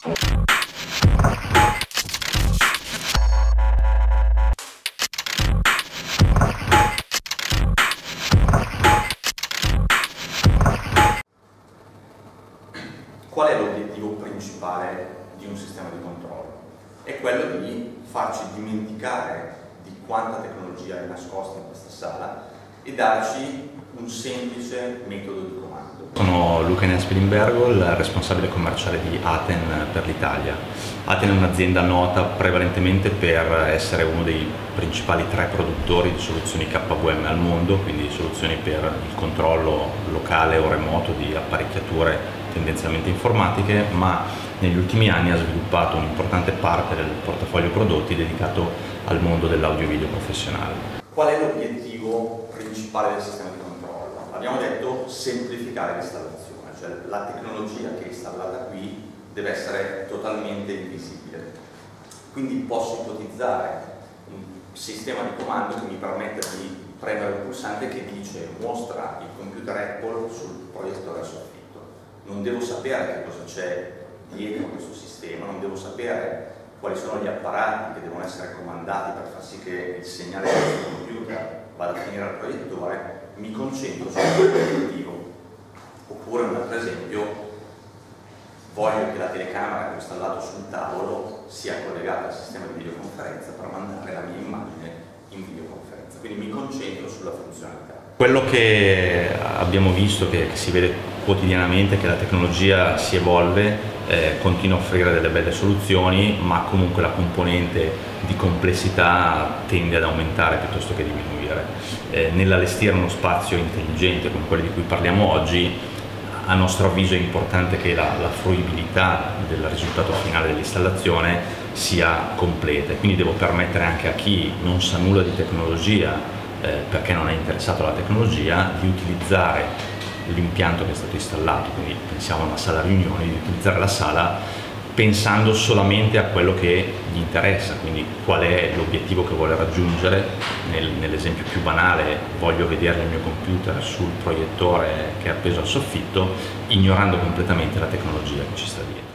Qual è l'obiettivo principale di un sistema di controllo? È quello di farci dimenticare di quanta tecnologia è nascosta in questa sala e darci un semplice metodo di comando. Sono Luca Spilimbergo, il responsabile commerciale di Aten per l'Italia. Aten è un'azienda nota prevalentemente per essere uno dei principali 3 produttori di soluzioni KVM al mondo, quindi soluzioni per il controllo locale o remoto di apparecchiature tendenzialmente informatiche, ma negli ultimi anni ha sviluppato un'importante parte del portafoglio prodotti dedicato al mondo dell'audio-video professionale. Qual è l'obiettivo principale del sistema di controllo? Abbiamo detto semplificare l'installazione, cioè la tecnologia che è installata qui deve essere totalmente invisibile. Quindi posso ipotizzare un sistema di comando che mi permette di premere un pulsante che dice mostra il computer Apple sul proiettore a soffitto. Non devo sapere che cosa c'è dietro questo sistema, non devo sapere quali sono gli apparati che devono essere comandati per far sì che il segnale del computer vada a finire al proiettore, mi concentro sull'obiettivo. Oppure un altro esempio, voglio che la telecamera che ho installato sul tavolo sia collegata al sistema di videoconferenza per mandare la mia immagine in videoconferenza, quindi mi concentro sulla funzionalità. Quello che abbiamo visto, che si vede quotidianamente, è che la tecnologia si evolve, continua a offrire delle belle soluzioni, ma comunque la componente di complessità tende ad aumentare piuttosto che diminuire. Nell'allestire uno spazio intelligente come quello di cui parliamo oggi, a nostro avviso è importante che la fruibilità del risultato finale dell'installazione sia completa, quindi devo permettere anche a chi non sa nulla di tecnologia, perché non è interessato alla tecnologia, di utilizzare l'impianto che è stato installato, quindi pensiamo a una sala riunioni, di utilizzare la sala pensando solamente a quello che gli interessa, quindi qual è l'obiettivo che vuole raggiungere. Nell'esempio più banale, voglio vedere il mio computer sul proiettore che è appeso al soffitto, ignorando completamente la tecnologia che ci sta dietro.